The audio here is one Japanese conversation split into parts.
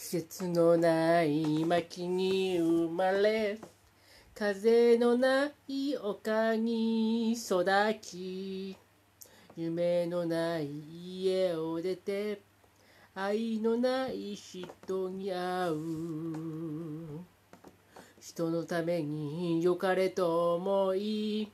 節のない薪に生まれ、風のない丘に育ち、夢のない家を出て、愛のない人に会う。人のために良かれと思い、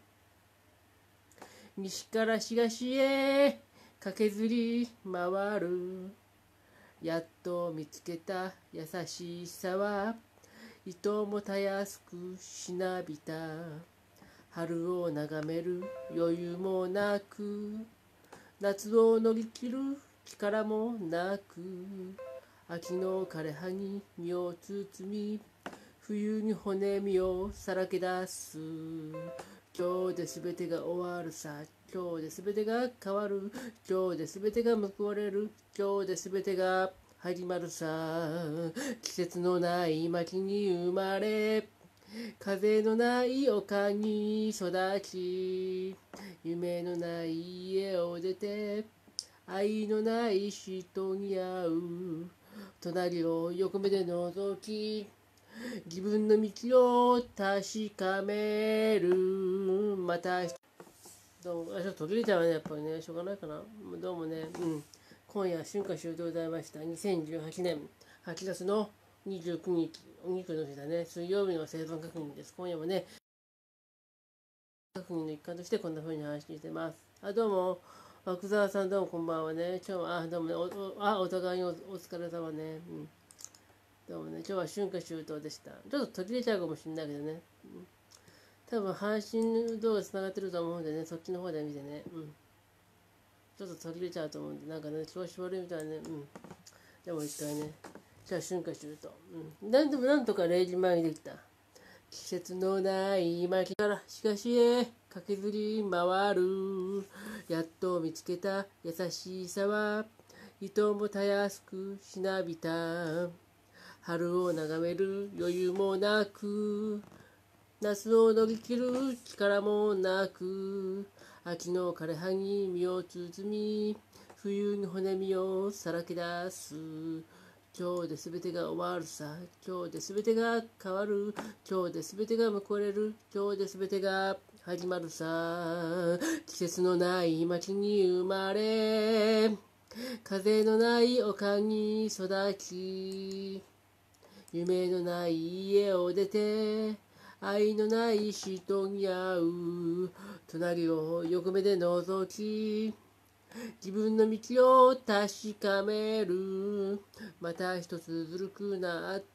西から東へ駆けずり回る。やっと見つけた優しさは、糸もたやすくしなびた。春を眺める余裕もなく、夏を乗り切る力もなく、秋の枯葉に身を包み、冬に骨身をさらけ出す。今日で全てが終わるさ。今日で全てが変わる。今日で全てが報われる。今日で全てが始まるさ。季節のない薪に生まれ、風のない丘に育ち、夢のない家を出て、愛のない人に会う。隣を横目で覗き、自分の道を確かめる。またどうも、ちょっと途切れちゃうね、やっぱりね、しょうがないかな。どうもね、今夜春夏秋冬でございました。2018年8月の29日、お肉の日だね、水曜日の生存確認です。今夜もね、確認の一環としてこんな風に話しています。どうも、奥沢さん、どうもこんばんはね。今日は、どうもね、お互いにお疲れ様ね。どうもね、今日は春夏秋冬でした。ちょっと途切れちゃうかもしれないけどね。多分配信動画つながってると思うんでね、そっちの方で見てね。ちょっと途切れちゃうと思うんで、なんかね、調子悪いみたいね。でも一回ね、じゃあ春夏秋冬。なんとか0時前にできた。季節のない薪から東へ駆けずり回る。やっと見つけた優しさは、糸もたやすくしなびた。春を眺める余裕もなく、夏を乗り切る力もなく、秋の枯葉に身を包み、冬に骨身をさらけ出す。今日で全てが終わるさ。今日で全てが変わる。今日で全てが報われる。今日で全てが始まるさ。季節のない街に生まれ、風のない丘に育ち、夢のない家を出て、愛のない人に会う。隣を横目で覗き、自分の道を確かめる。また一つずるくなった。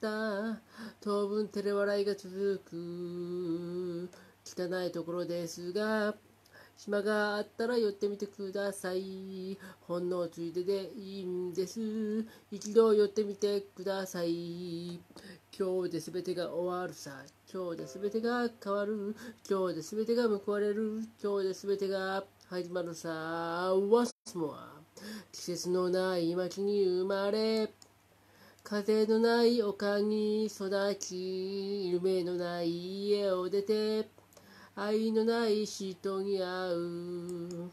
当分照れ笑いが続く。汚いところですが、島があったら寄ってみてください。ほんのついででいいんです。一度寄ってみてください。今日で全てが終わるさ。今日で全てが変わる。今日で全てが報われる。今日で全てが始まるさ。Once more。季節のない街に生まれ、風のない丘に育ち、夢のない家を出て、愛のない人に会う。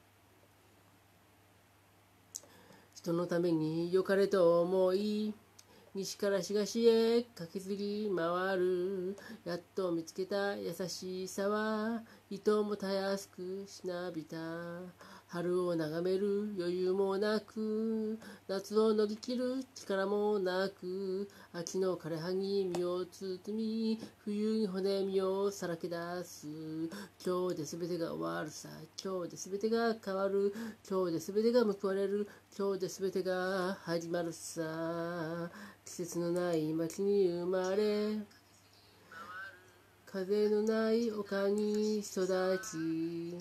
人のために良かれと思い、西から東へ駆けずり回る。やっと見つけた優しさは、糸もたやすくしなびた。春を眺める余裕もなく、夏を乗り切る力もなく、秋の枯葉に身を包み、冬に骨身をさらけ出す。今日で全てが終わるさ。今日で全てが変わる。今日で全てが報われる。今日で全てが始まるさ。季節のない街に生まれ、風のない丘に育ち、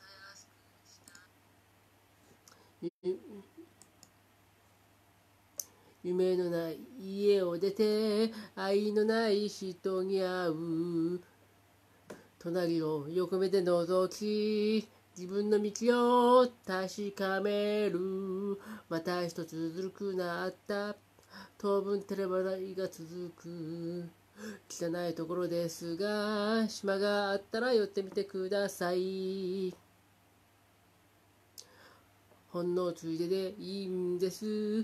夢のない家を出て、愛のない人に会う。隣を横目で覗き、自分の道を確かめる。また一つずるくなった。当分照れ笑いが続く。汚いところですが、島があったら寄ってみてください。 ほんのついででいいんです。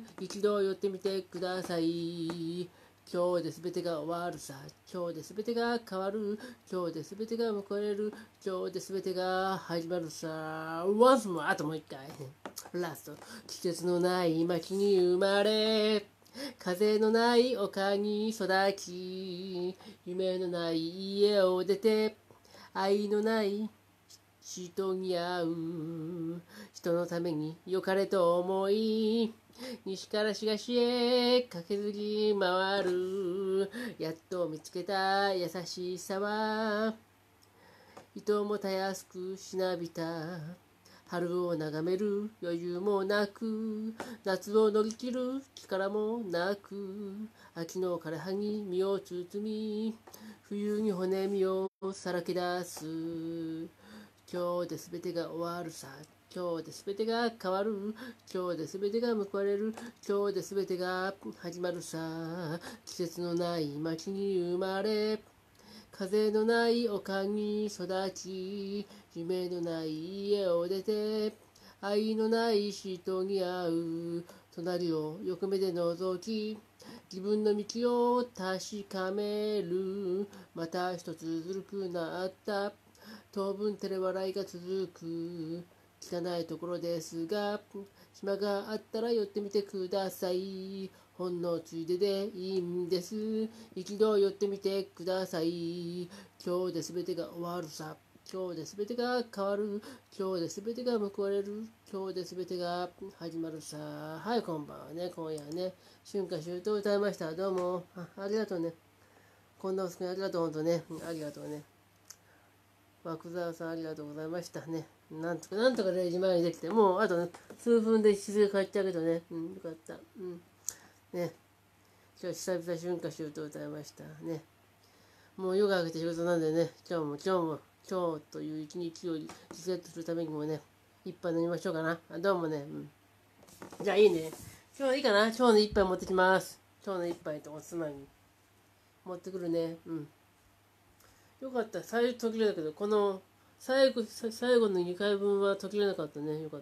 一度寄ってみてください。今日で全てが終わるさ。今日で全てが変わる。今日で全てが報われる。今日で全てが始まるさ。ワンスもあともう一回。ラスト。季節のない街に生まれ。風のない丘に育ち。夢のない家を出て。愛のない人に会う。人のために良かれと思い。西から東へ駆けずり回る。やっと見つけた優しさは人もたやすくしなびた。春を眺める余裕もなく、夏を乗り切る力もなく、秋の枯葉に身を包み、冬に骨身をさらけ出す。今日で全てが終わるさ。今日で全てが変わる。今日で全てが報われる。今日で全てが始まるさ。季節のない街に生まれ、風のない丘に育ち、夢のない家を出て、愛のない人に会う。隣を横目で覗き、自分の道を確かめる。また一つずるくなった。当分照れ笑いが続く。汚いところですが、暇があったら寄ってみてください。ほんのついででいいんです。一度寄ってみてください。今日で全てが終わるさ。今日で全てが変わる。今日で全てが報われる。今日で全てが始まるさ。はい、こんばんはね。今夜はね、春夏秋冬歌いました。どうも。ありがとうね。こんなおすくにありがとう。ほんとね。ありがとうね。枠沢さんありがとうございましたね。なんとか0時前にできて、もうあと、ね、数分で静か帰っちゃうけどね。よかった。ね。今日久々春夏秋冬歌いましたね。もう夜が明けて仕事なんでね、今日という一日をリセットするためにもね、一杯飲みましょうかな。どうもね。じゃあいいね。今日はいいかな。今日の一杯持ってきます。今日の一杯とおつまみ。持ってくるね。よかった。最初途切れたけど、この最後の2回分は途切れなかったね。よかった。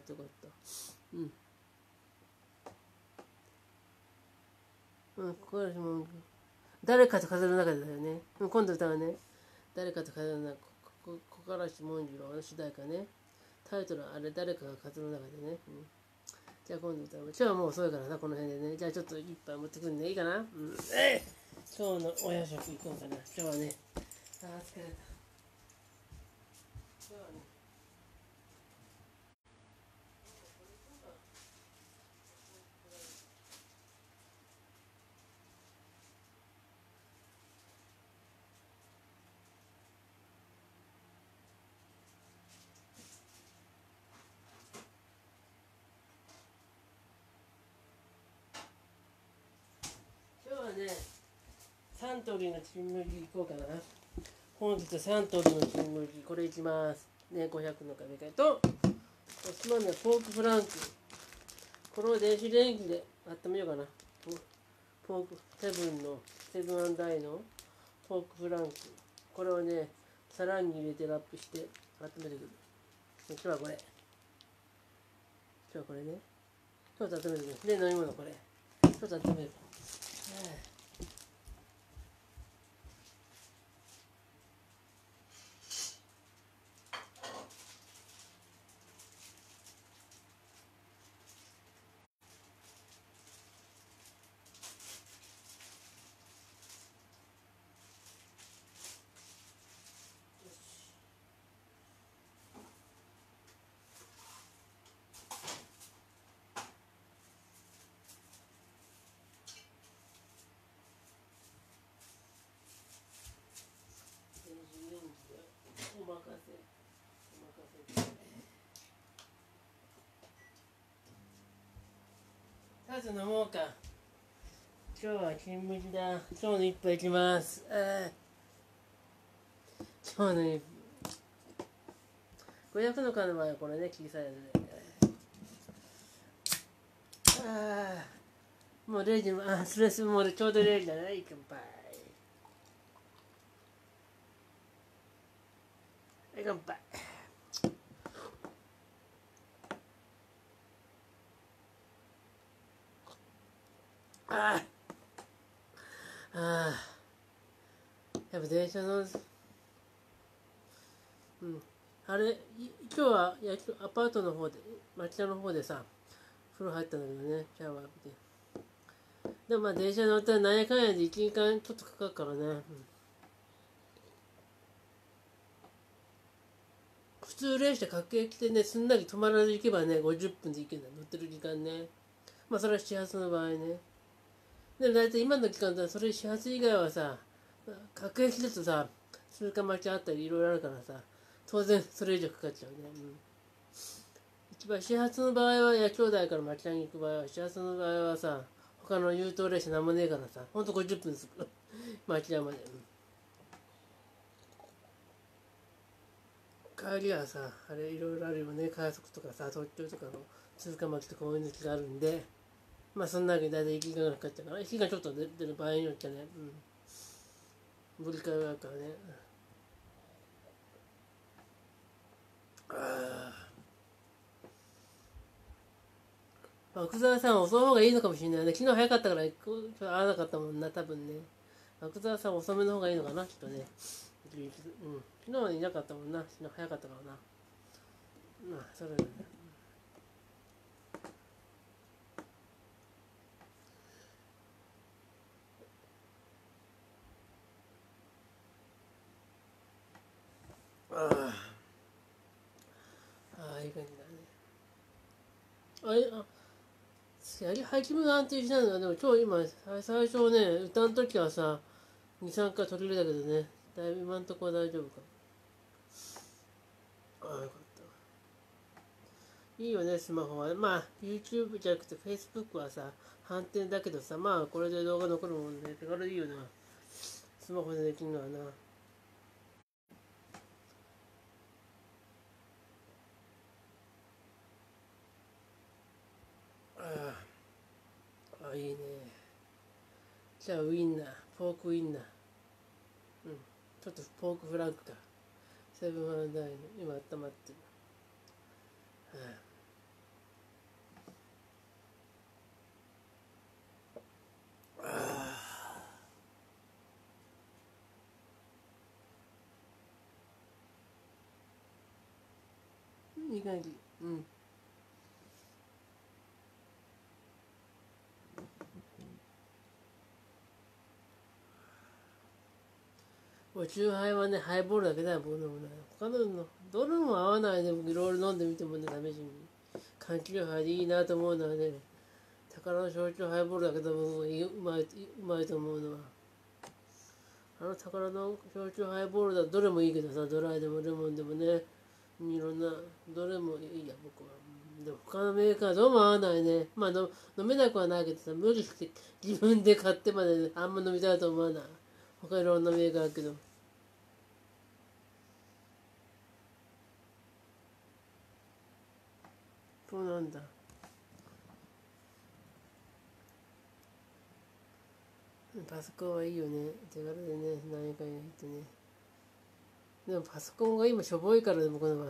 これも誰かと風の中でだよね。今度歌うね。誰かと風の中。小からし文次郎の主題歌ね。タイトルはあれ、誰かが風の中でね。じゃあ今度歌う。今日はもう遅いからな、この辺でね。じゃあちょっと一杯持ってくるんでいいかな。今日のお夜食行こうかな。今日はね。疲れた。今日はね。今日はね、サントリーのチン麦行こうかな。本日サントリーのチン麦、これいきます。ね、500の壁替えと、おつまみはポークフランク。これを電子レンジで温めようかな。ポーク、セブンアイのポークフランク。これをね、皿に入れてラップして温めてくる。今日はこれ。今日はこれね。ちょっと温めてくる。で、飲み物これ。ちょっと温める。お任せ。さず飲もうか。今日は金麦だ。今日の一杯いきます。今日の一杯。500の缶の前はこれね、小さいやつで。もう0時、それもうちょうど0時だね。乾杯。乾杯。 ああ、やっぱ電車の、うん、あれ、今日はアパートの方で、町田の方でさ、風呂入ったんだけどね、シャワー浴びて。でもまあ電車乗ったらなんやかんやで1時間ちょっとかかるからね、普通列車各駅でね、すんなり止まらず行けばね、50分で行けるんだ、乗ってる時間ね。まあそれは始発の場合ね。でも大体今の期間だとそれ始発以外はさ、各駅だとさ、通過待ちあったりいろいろあるからさ、当然それ以上かかっちゃうね。一番始発の場合は、兄弟から町田に行く場合は、始発の場合はさ、他の優等列車なんもねえからさ、ほんと50分です町田まで。帰りはさ、あれいろいろあるよね、快速とかさ、特急とかの通過待ちとか追い抜きがあるんで、まあそんなわけで大体1時間かかっちゃうから、1時間ちょっと出る場合によってはね、ぶり替えがあるからね。奥沢さん遅い方がいいのかもしれないね。昨日早かったからちょっと合わなかったもんな、多分ね。奥沢さん遅めの方がいいのかな、きっとね。昨日はいなかったもんな。昨日早かったからな。まあ、それだね。ああ、いい感じだね。やり始めが安定しないのは、でも今日今、最初ね、歌の時はさ、2、3回取れるだけどね、だいぶ今んとこは大丈夫か。ああ、よかった。いいよね、スマホは。まあ、YouTube じゃなくて Facebook はさ、反転だけどさ、まあ、これで動画残るもんね。手軽でいいよな。スマホでできるのはな。ああ、いいね。じゃあ、ウインナー、ポークウインナー。ちょっとポークフランクか。セブンワンダイの、今温まってる。いい感じ。もうチューハイはね、ハイボールだけだよ、僕のもね。他のどれも合わないで、僕いろいろ飲んでみてもね、試しに。柑橘ハイでいいなと思うのはね、宝の焼酎ハイボールだけどもうまいと思うのは。宝の焼酎ハイボールだとどれもいいけどさ、ドライでもレモンでもね、いろんな、どれもいいや、僕は。でも他のメーカーどうも合わないね。まあ飲めなくはないけどさ、無理して自分で買ってまで、ね、あんま飲みたいと思わない。他いろんなメーカーあるけど。そうなんだ。パソコンはいいよね。手軽でね、何回やってね。でもパソコンが今しょぼいからね、僕の場合。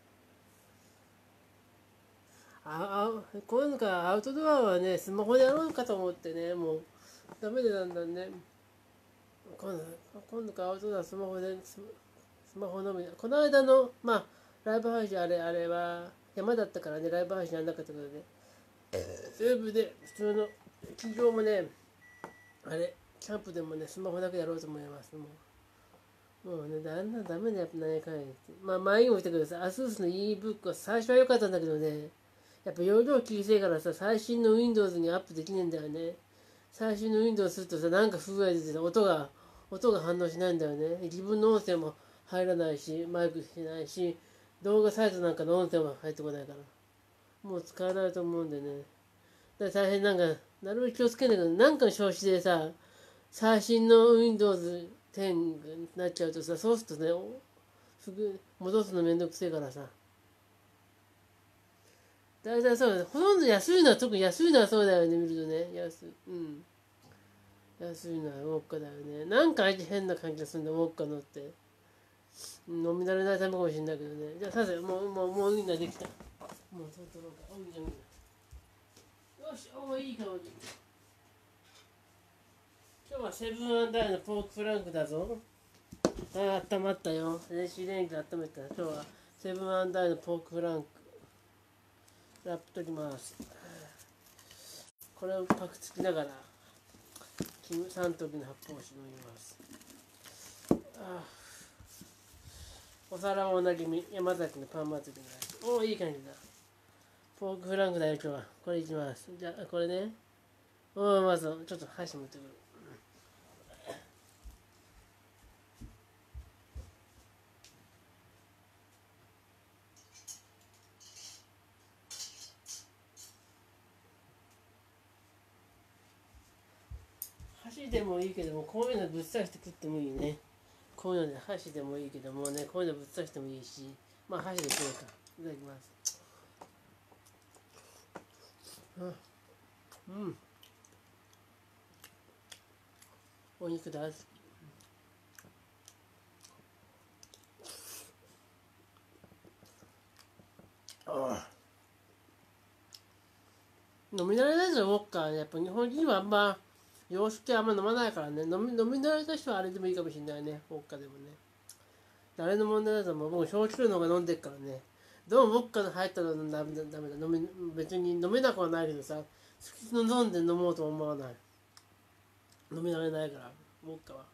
こういうのか、アウトドアはね、スマホでやろうかと思ってね、もう、ダメでなんだね。今度、今度かアウトドアスマホで、スマホのみ。この間の、まあ、ライブ配信あれは、山だったからね、ライブ配信やんなかったからね。全部で、普通の、企業もね、キャンプでもね、スマホだけやろうと思います。もうね、だんだんダメだよ、何回って。まあ、前にも言ったけどさ、ASUS の ebook は最初は良かったんだけどね、やっぱ容量小さいからさ、最新の Windows にアップできねえんだよね。最新の Windows するとさ、なんか不具合でさ、音が反応しないんだよね。自分の音声も入らないし、マイクしないし、動画サイトなんかの音声も入ってこないから。もう使わないと思うんでね。だから大変なんか、なるべく気をつけないけど、なんかの調子でさ、最新の Windows 10になっちゃうとさ、そうするとね、戻すのめんどくせえからさ。大体そうだね。ほとんど安いのは、特に安いのはそうだよね、見るとね。安いのはウォッカだよね。なんか味変な感じがするんだ、ウォッカのって。飲み慣れないためかもしれないけどね。じゃあ、させ、もうウインナーできた。もう、そう取ろうか。ウインナー。よし、いい香り。 セブンアンダーのポークフランクだぞ。ああ、温まったよ。電子レンジで温めた。今日はセブンアンダーのポークフランクラップ取ります。これをパクつきながらキムサントリーの発泡酒飲みます。お皿もおなじみ山崎のパン祭りのやつ。おお、いい感じだ。ポークフランクだよ今日は。これいきます。じゃあこれね。おお、まずちょっと箸持ってくる。箸でもいいけども、こういうのぶっ刺して食ってもいいね。こういうので箸でもいいけどもね、こういうのぶっ刺してもいいし、まあ箸で食うか。いただきます。うん。お肉だ。飲み慣れないぞ、ウォッカーね。やっぱ日本人はあんま洋酒あんま飲まないからね。飲み慣れた人はあれでもいいかもしれないね。ウォッカでもね。誰の問題だと思う。僕、焼酎の方が飲んでっからね。どうもウォッカの入ったのダメだ、ダメだ。別に飲めなくはないけどさ、好きの飲んで飲もうと思わない。飲み慣れないから、ウォッカは。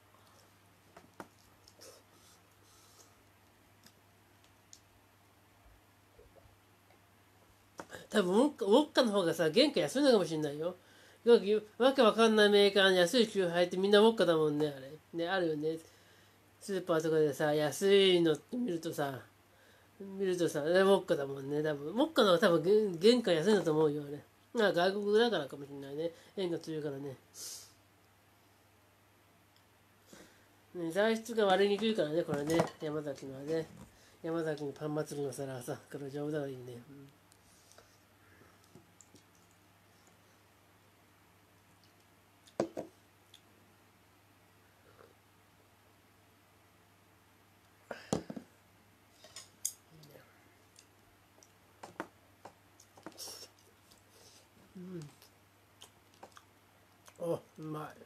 多分ウォッカの方がさ、原価安いのかもしれないよ。わけわかんないメーカーに安い酒入ってみんなウォッカだもんね、あれ。ね、あるよね。スーパーとかでさ、安いのって見るとさ、ウォッカだもんね。多分、ウォッカの方が多分原価安いんだと思うよ、あれ。まあ外国だからかもしれないね。円が強いからね。ね、材質が割れにくいからね、これね。山崎のはね。山崎のパン祭りの皿はさ、これ丈夫だからいいね。お、うまい。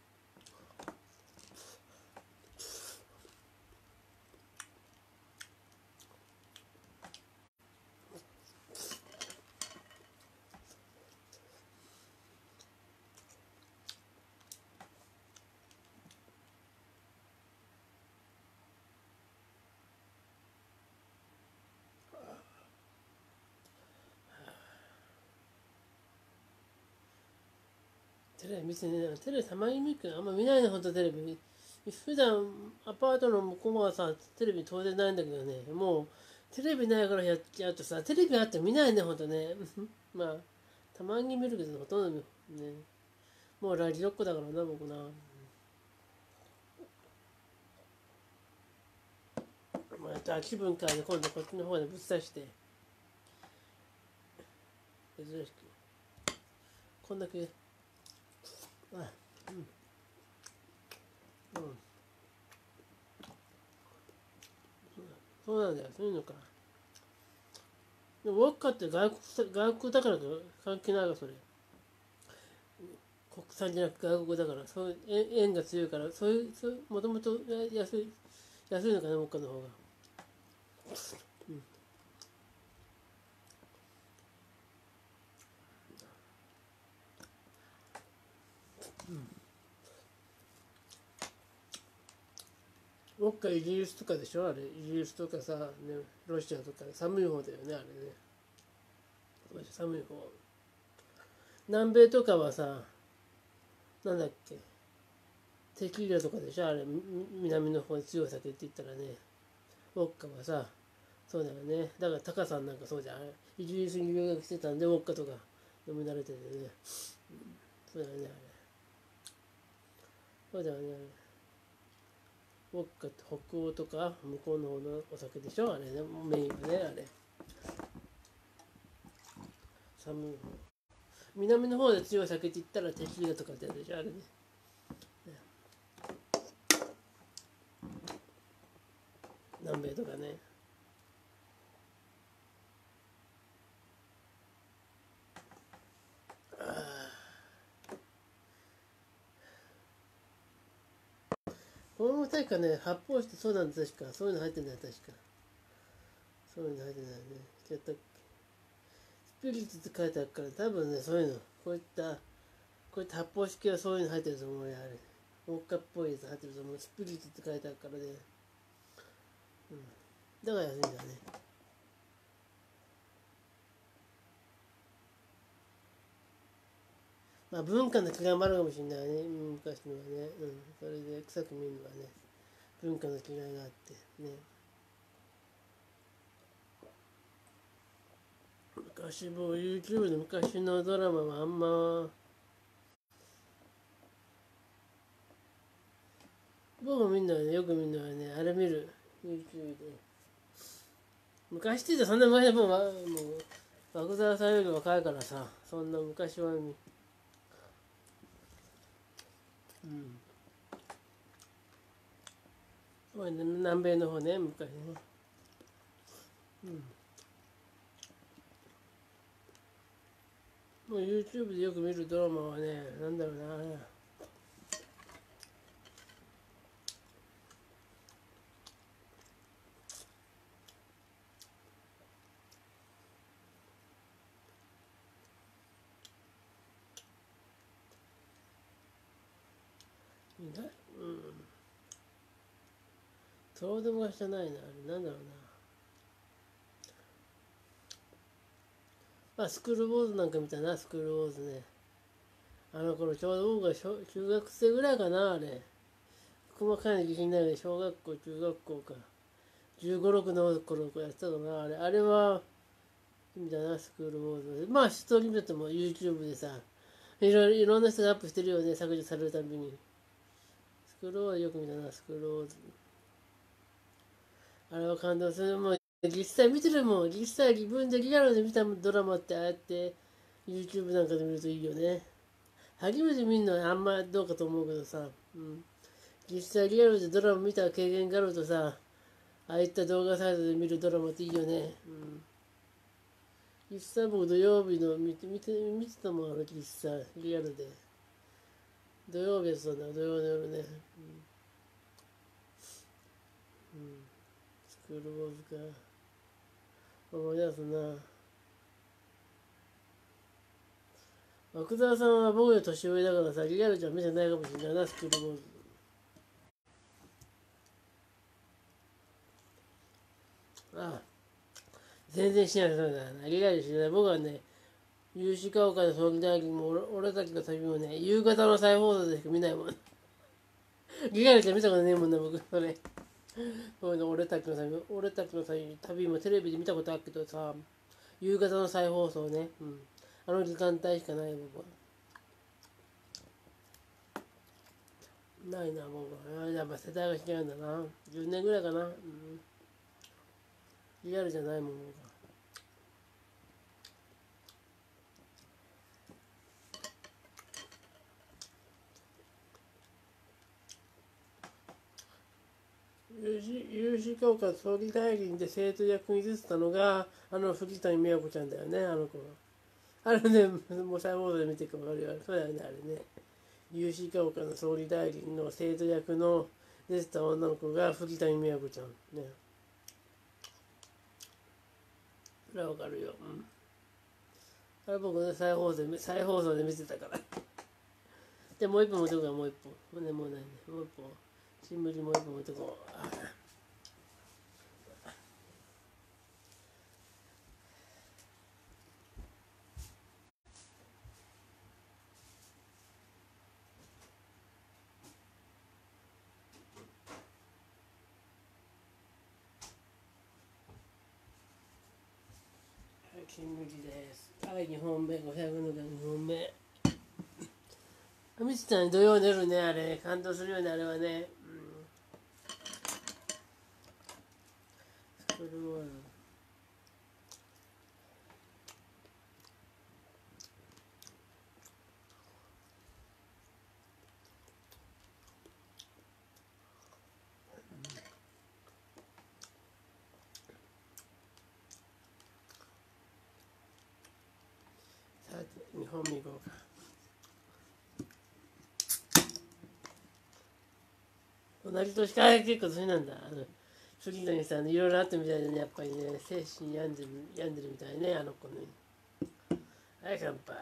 テレビ見てねえな。テレビたまに見るけど、あんま見ないね、ほんとテレビ。普段、アパートの向こうはさ、テレビ当然ないんだけどね、もう、テレビないからやっちゃうとさ、テレビあって見ないね、ほんとね。まあ、たまに見るけど、ほとんどね。もうラジオっ子だからな、僕な。まあ、じゃあ気分変えて、今度こっちの方でぶっ刺して、珍しく。こんだけ、あ、うん。そうなんだよ、そういうのか。でもウォッカって外国だからか関係ないわ、それ。国産じゃなくて外国だから、そういう円が強いから、もともと安いのかな、ウォッカの方が。ウォッカイギリスとかでしょ、あれ。イギリスとかさ、ね、ロシアとか寒い方だよね、あれね。寒い方。南米とかはさ、なんだっけ、テキーラとかでしょ、あれ。南の方に強い酒って言ったらね。ウォッカはさ、そうだよね。だからタカさんなんかそうじゃん。イギリスに留学してたんで、ウォッカとか飲み慣れててね。そうだよね、あれ。そうだよね、あれ。ウォッカって北欧とか向こうの方のお酒でしょ、あれね。メインはね、あれ。寒い方。南の方で強い酒って言ったらテキーラとかってやつでしょ、あれね。南米とかね。 これも確かね、発泡してそうなんだ、確か。そういうの入ってんだよ、確か。そういうの入ってないよね。違ったっけ。スピリッツって書いてあるから、多分ね、そういうの、こういった発泡式はそういうの入ってると思うよ、あれ。ウォッカっぽいやつ入ってると思う。スピリッツって書いてあるからね。うん。だから安いんだよね。まあ文化の違いもあるかもしれないね。昔のはね。うん。それで臭く見るのはね。文化の違いがあってね。昔も YouTube で昔のドラマはあんま僕も見るのはね、よく見るのはね、あれ見る YouTube で昔って言うとそんな前でもう漠沢さんより若いからさ、そんな昔はうんそうね、南米の方ね、昔ね。うんもう YouTube でよく見るドラマはね、なんだろうな、そうでも昔じゃないな、あれなんだろうな。まあ、スクールウォーズなんか見たな、スクールウォーズね。あの頃ちょうど僕が中学生ぐらいかな、あれ。細かいの自信ないけど、小学校、中学校か。15、6の頃やってたかな、あれ。あれは、見たな、スクールウォーズ。まあ、一人見ても YouTube でさ、いろんな人がアップしてるよね、削除されるたびに。スクールウォーズよく見たな、スクールウォーズ。あれは感動する。もう、実際見てるもん。実際自分でリアルで見たドラマってああやって YouTube なんかで見るといいよね。初めて見るのはあんまどうかと思うけどさ、うん、実際リアルでドラマ見た経験があるとさ、ああいった動画サイトで見るドラマっていいよね。うん、実際僕土曜日の見てたもん、実際、リアルで。土曜日やつなんだ、土曜の夜ね。うん、スクールウォーズか。思い出すな。奥沢さんは僕より年上だからさ、リアルじゃ見てないかもしれないな、スクールウォーズ。ああ、全然しない、そうだな。リアルしない。僕はね、有志家岡で総理大臣も俺たちの旅もね、夕方の再放送でしか見ないもん。リアルじゃ見たことねえもんな、僕、それ。そういうの俺たちの旅もテレビで見たことあるけどさ、夕方の再放送ね。うん。あの時間帯しかない、僕は。ないな、僕は。やっぱ世代が違うんだな。10年ぐらいかな。うん。リアルじゃないもん、僕は。有志教科総理大臣で生徒役に出てたのが、藤谷美和子ちゃんだよね、あの子は。あれね、もう再放送で見てく分かるよ。そうだよね、あれね。有志教科の総理大臣の生徒役の出てた女の子が藤谷美和子ちゃん。ね。それは分かるよ。うん。あれ僕ね、再放送で見てたから。で、もう一本持ってこうか、もう一本。もうないね。もう一本。新聞にもう一本持ってこう。新聞紙です。はい、2本目、500のが2本目。見てたね、土曜の夜ね、あれ、感動するよね、あれはね。それも、さて、2本目いこうか。 同じ年か、結構年なんだ。杉谷さん、いろいろあったみたいでね、やっぱりね、精神病んでるみたいね、あの子ね。はい、乾杯。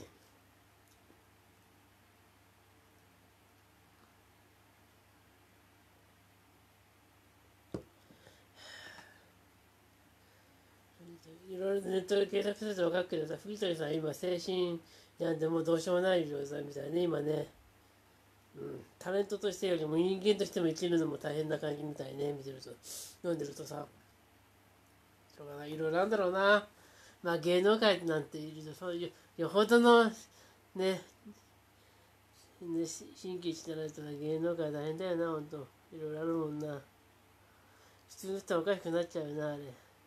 いろいろネットで検索すると分かるけどさ、藤谷さん今精神病んでもうどうしようもない状態みたいね、今ね。うん、タレントとしてよりも人間としても生きるのも大変な感じみたいね、見てると、読んでるとさ、しょうがない、いろいろなんだろうな。まあ芸能界なんていると、そういう、よほどのね、神経してないと芸能界大変だよな、ほんと。いろいろあるもんな。普通の人はおかしくなっちゃうよな、あれ。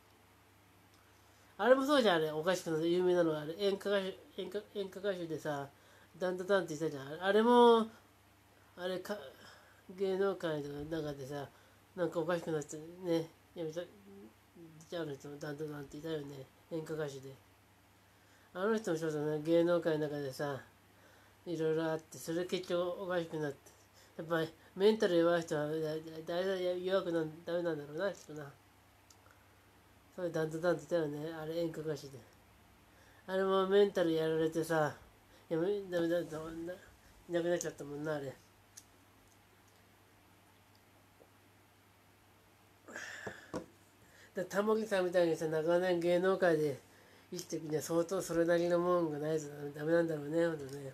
あれもそうじゃん、あれ。おかしくなって有名なのは、あれ。演歌歌手でさ、ダンダダンって言ったじゃん。あれも、あれか、芸能界の中でさ、なんかおかしくなってね、やめた、じゃあの人もダンダダンっていたよね。演歌歌手で。あの人もそうだね、芸能界の中でさ、いろいろあって、それ結局おかしくなって。やっぱりメンタル弱い人はだいだい弱くなんダメなんだろうな、きっとな。それダンダダンって言ったよね、あれ演歌歌手で。あれもメンタルやられてさ、ダメだったもんな。いなくなっちゃったもんな、あれ。タモリさんみたいにさ、長年芸能界で生きていくには相当それなりのもんがないとダメなんだろうね、ほんとね。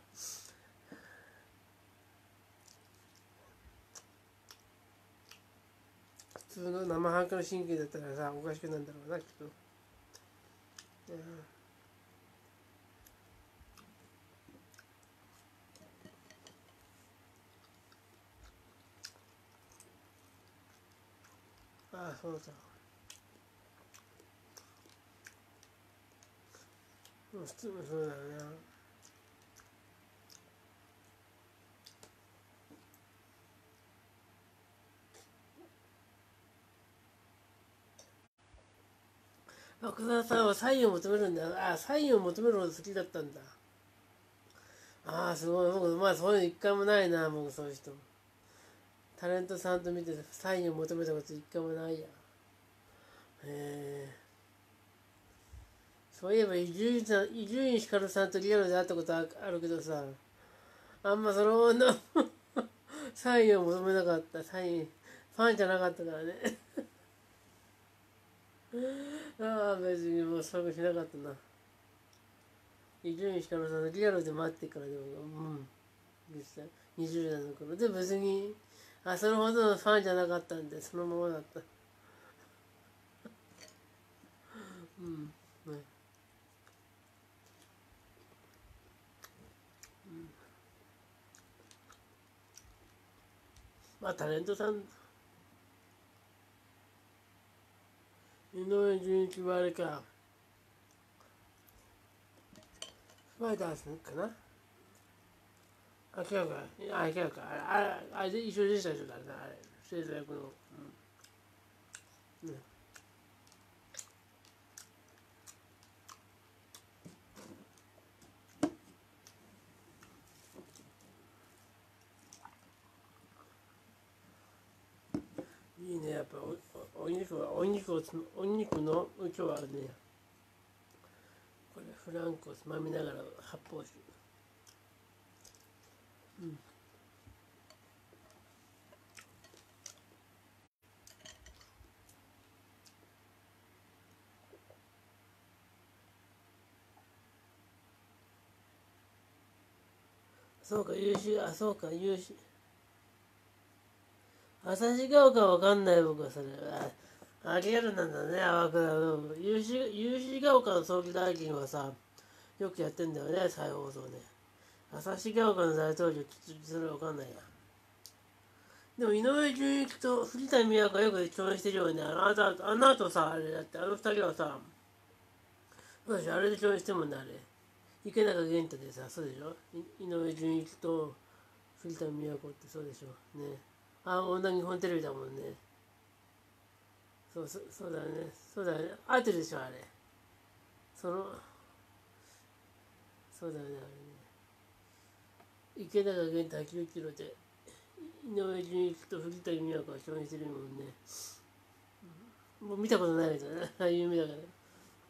普通の生半可の神経だったらさ、おかしくなんだろうな、きっと。ああ、そうだ。普通もそうだよな。奥田さんはサインを求めるんだ。ああ、サインを求めるほど好きだったんだ。ああ、すごい。僕、まあそういうの一回もないな、僕そういう人。タレントさんと見てサインを求めたこと一回もないや。へえ。そういえば伊集院光さんとリアルで会ったことあるけどさ、あんまそののサインを求めなかった。サイン、ファンじゃなかったからね。ああ、別にもうそうしなかったな。伊集院光さんのリアルで待ってからでも、うん、実際、20代の頃で別に、それほどのファンじゃなかったんで、そのままだった。うん。ね、まあタレントさん、井上純一はあれか、スパイダースかな、違うか。違うか。あれ、一緒でしたでしょ、誰だ、あれ。生徒役の。うん。ね、いいね、やっぱお肉の今日はね、これフランクをつまみながら発泡酒。うん。そうか、そうか、旭ヶ丘わかんない僕はそれ。リアルなんだね、淡く。有志ヶ丘の総理大臣はさ、よくやってんだよね、再放送ね。旭ヶ丘の大統領、ちょっとそれわかんないや。でも井上純一と藤田美和がよく共演してるよね。あの後さ、あれだって、あの二人はさ、そうでしょ、あれで共演してるもんね、あれ。池中玄太でさ、そうでしょ、井上純一と藤田美和子ってそうでしょ。ね。女日本テレビだもんね。そうだね。そうだね。合ってるでしょ、あれ。その、そうだよね、あれね。池中玄太8キロで、 井上純一と藤田美和子が共演してるもんね。もう見たことないですよね。有名だから。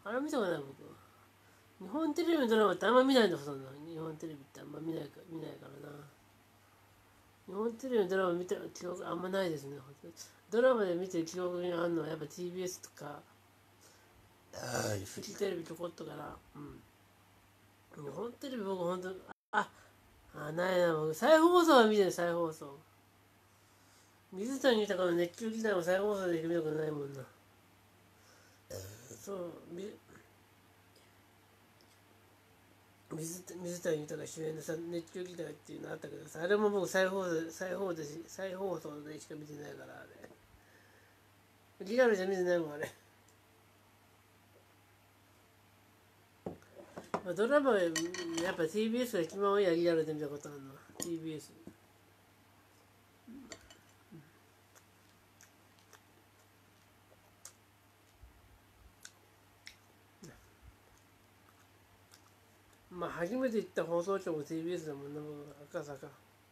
あれ見たことない僕。日本テレビのドラマってあんま見ないんだほとんど。日本テレビってあんま見ないからな。日本テレビのドラマ見た記憶あんまないですね。ドラマで見てる記憶にあるのはやっぱ TBS とか、フジテレビちょこっとから。日本テレビ僕ほんと、ないな、僕。再放送は見てる、再放送。水谷豊の熱狂時代も再放送で見たことないもんな。そう、水谷豊主演でさ、熱狂時代っていうのあったけどさ、あれも僕再放送でしか見てないから、あれ。リアルじゃ見てないもん、あれ。まあ、ドラマはやっぱ TBS が一番多いや、リアルで見たことあるのは。TBS。まあ、初めて行った放送局も TBS だもんな、赤坂。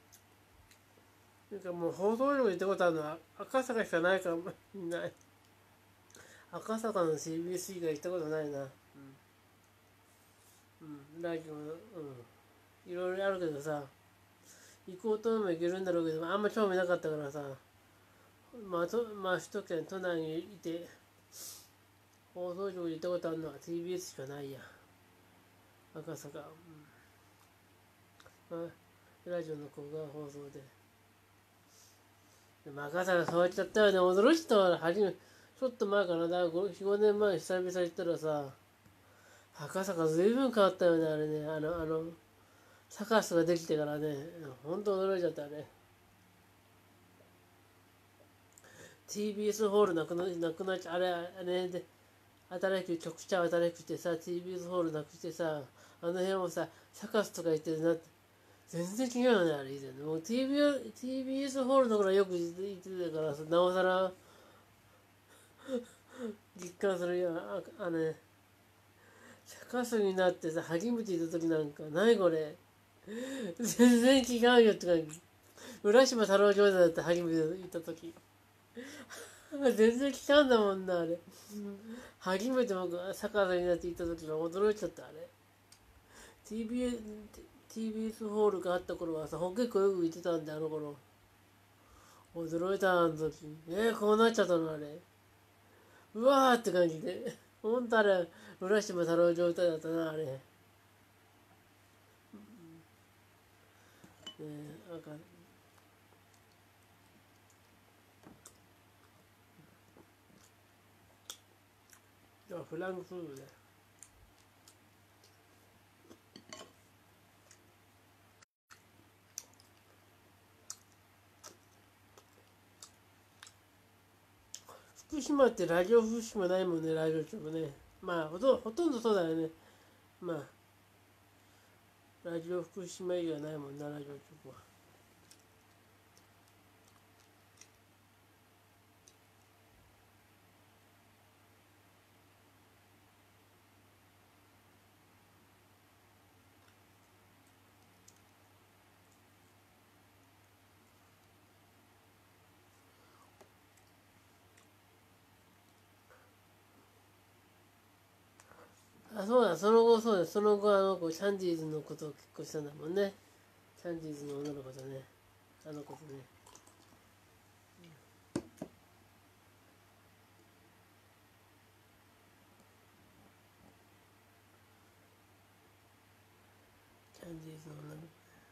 なんかもう放送局行ったことあるのは赤坂しかないから、いない。赤坂の CBS 以外行ったことないな。ラジオの、いろいろあるけどさ、行こうと思えば行けるんだろうけど、あんま興味なかったからさ、まあ首都圏、都内にいて、放送局で行ったことあるのは TBS しかないや。赤坂。まあ、ラジオの子が放送で。でも赤坂変わっちゃったよね。驚いたわ。ちょっと前かな、4、5年前久々に行ったらさ、赤坂ずいぶん変わったよね、あれね。サカスができてからね、ほんと驚いちゃったね。TBS ホールなくなっちゃう、あれで、局長新しくてさ、TBS ホールなくしてさ、あの辺もさ、サカスとか言ってなって、全然違うよね、あれ以前ね。もう TBS ホールの頃よく行ってたからさ、なおさら実感するよ。ね、サカスになってさ、初めて行った時なんか、何これ。全然違うよって感じ。浦島太郎兄弟だって初めて行った時。全然違うんだもんな、あれ。初めて僕がサカスになって行った時は驚いちゃった、あれ。TBS ホールがあった頃はさ、結構よく行ってたんで、あの頃。驚いた、あの時。こうなっちゃったの、あれ。うわーって感じで。ほんとあれ、浦島太郎状態だったな、あれ。なんか、フランクフルトで。福島ってラジオ福島ないもんね、ラジオ局ね。まあ、ほとんどそうだよね。まあ、ラジオ福島以外ないもんな、ラジオ局は。そうだ、その後シャンディーズのことを結婚したんだもんね。シャンディーズの女の子とね、あの子とね。シャンディーズの女の子。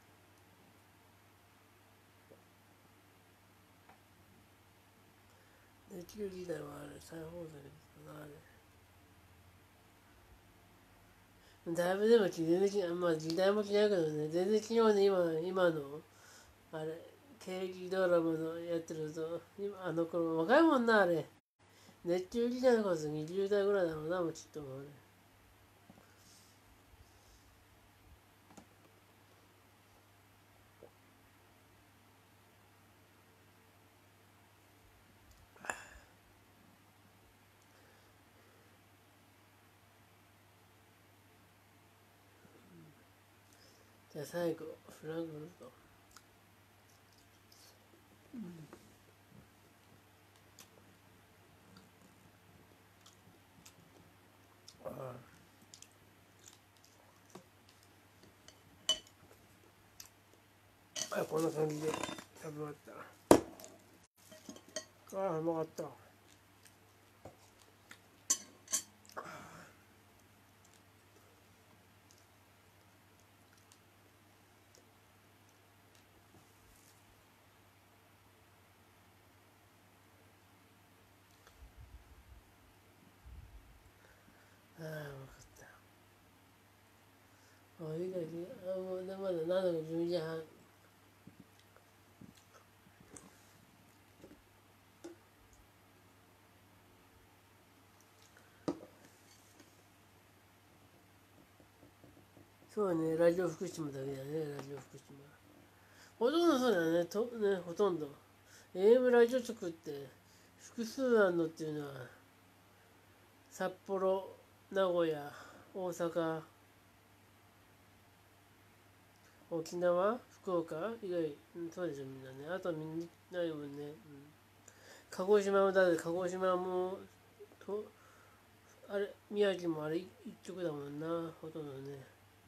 で、旧時代はあれ、再放送ですかな、あれ。だいぶでも全然違う、まあ時代も違うけどね、全然違うね、今の、あれ、刑事ドラマのやってると、あの頃若いもんな、あれ。熱中時代の数20代ぐらいだろうな、もうちょっともうね。じゃあ最後、フランクフルト。 こんな感じで食べ終わった。うまかった。うまかった。いいかいい。もうまだ7の12時半。そうね、ラジオ福島だけだね、ラジオ福島。ほとんどそうだよね、ほとんど。AM ラジオ局って複数あんのっていうのは、札幌、名古屋、大阪、沖縄、福岡以外、そうでしょ、みんなね。あとはみんなないもんね。鹿児島もだって、鹿児島も、あれ、宮城もあれ一曲だもんな、ほとんどね。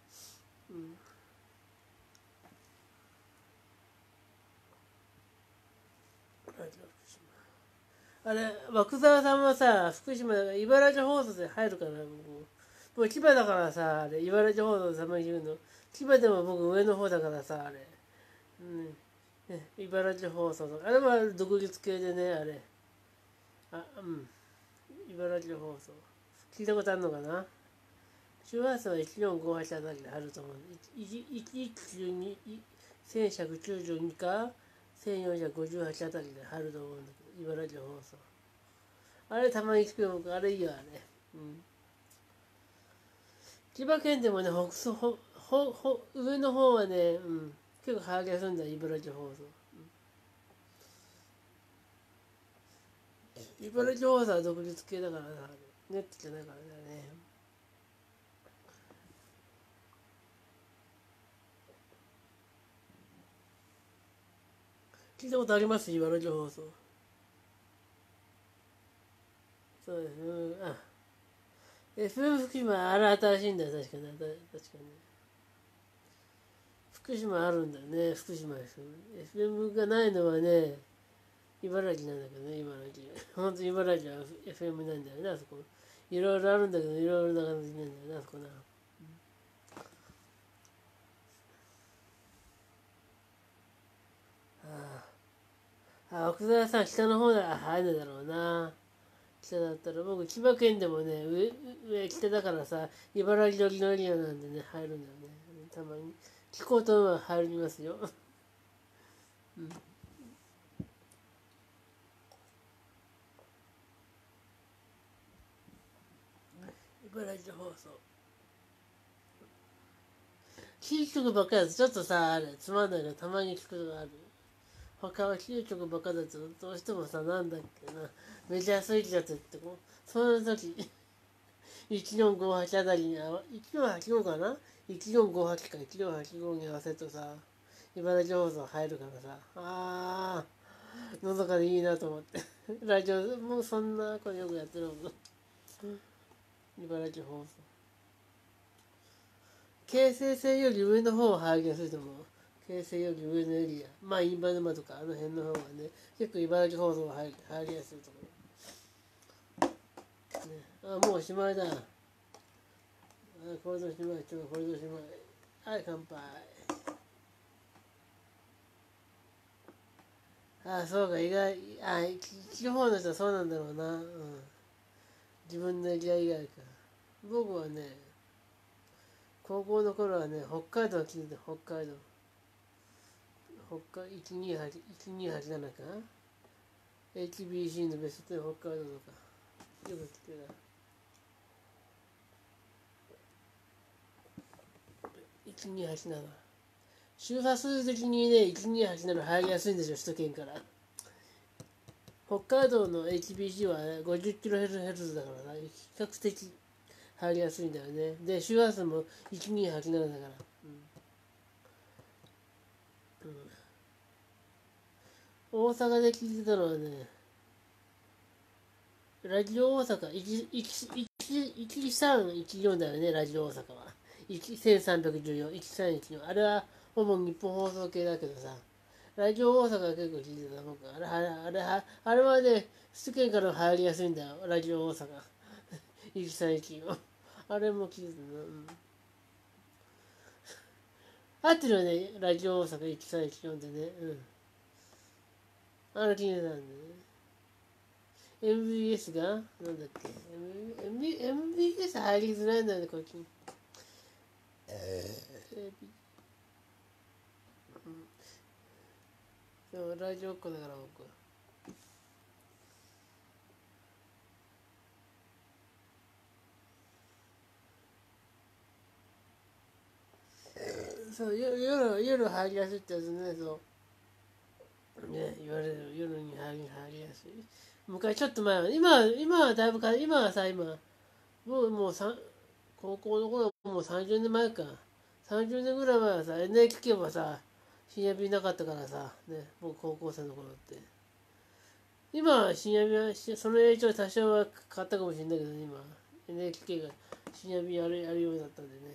ラジオ福島。あれ、涌沢さんはさ、福島だから茨城放送で入るから、僕千葉だからさ、あれ、茨城放送でたまに言うの。千葉でも僕上の方だからさ、あれ。茨城放送とか。あれは独立系でね、あれ。茨城放送。聞いたことあるのかな。周波数は1458あたりであると思う。1192、1192か1458あたりであると思うんだけど、茨城放送。あれたまに聞くよ、あれいいよ、あれ。千葉県でもね、上の方はね、結構把握するんだよ、茨城放送。茨城放送は独立系だからさ、ネットじゃないからね。聞いたことあります、茨城放送。そうです。FM 福島、あれ新しいんだよ、確かに。福島あるんだよね、福島 FM がないのはね、茨城なんだけどね、茨城。本当に茨城は FM なんだよね、あそこ。いろいろあるんだけど、いろいろな感じなんだよね、あそこな。奥沢さん、北の方だ、入るだろうな。北だったら、僕、千葉県でもね、北だからさ、茨城寄りのエリアなんでね、入るんだよね。たまに。聞こうとは入りますよ。茨城放送。キー局ばっかりだとちょっとさ、あれ、つまんないからたまに聞くことがある。他はキー局ばっかりだとどうしてもさ、なんだっけな、メジャースイッチだと言ってこう、その時、1458あたりに、1485かな ?1458 か1485に合わせるとさ、茨城放送入るからさ、のどかでいいなと思って。ラジオ、もうそんなことよくやってるもん。茨城放送。京成線より上の方を拝見すると思う。京成より上のエリア。まあ、今沼とかあの辺の方がね、結構茨城放送が入りやすいと思う。ね、もうおしまいだ。これでおしまい。これでおしまい。はい、乾杯。そうか、意外、地方の人はそうなんだろうな。自分のエリア以外か。僕はね、高校の頃はね、北海道は聞いてた、北海道。1287か HBC のベスト10北海道とかよく来てた。1287周波数的にね、1287入りやすいんですよ、首都圏から。北海道の HBC は、ね、50kHz だからな、比較的入りやすいんだよね。で、周波数も1287だから。 大阪で聞いてたのはね、ラジオ大阪1314だよね、ラジオ大阪は。1314、1314。あれはほぼ日本放送系だけどさ、ラジオ大阪は結構聞いてた、僕。あれはね、首都圏から入りやすいんだよ、ラジオ大阪。1314。あれも聞いてたな。うん。合ってるよね、ラジオ大阪1314でね。うん。あれ聞いてたんでね。MBS が、なんだっけ、MBS 入りづらいんだよね、こっちに。でもラジオっ子だから僕。そう、夜入りやすいってやつね、そう。ね、言われる。夜に入りやすい。昔ちょっと前は、今はだいぶ今はさ、もう高校の頃もう30年前か。30年ぐらい前はさ、NHK はさ、深夜便なかったからさ、ね、僕高校生の頃って。今は深夜便は、その影響多少は変わったかもしれないけど、ね、今、NHK が深夜便やるようになったんでね。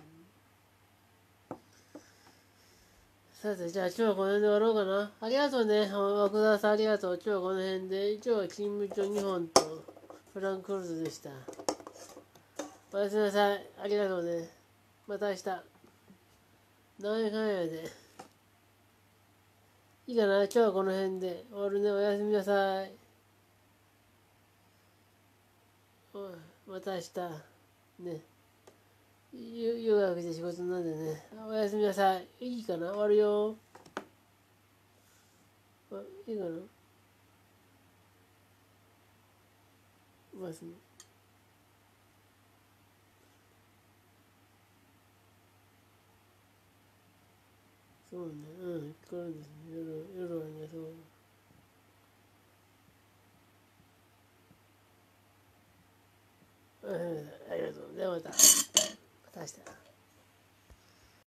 さて、じゃあ今日はこの辺で終わろうかな。ありがとうね。奥田さんありがとう。今日はこの辺で、今日は勤務庁2本とフランクフルトでした。おやすみなさい。ありがとうね。また明日。何やかんやで。いいかな、今日はこの辺で終わるね。おやすみなさい。また明日。ね。夜が明けて仕事なんでね。おやすみなさい。いいかな、終わるよ。いいかな、おやすみ。そうね。うん、聞こえるんですね。夜はね、そう。ありがとう。ではまた。また明日。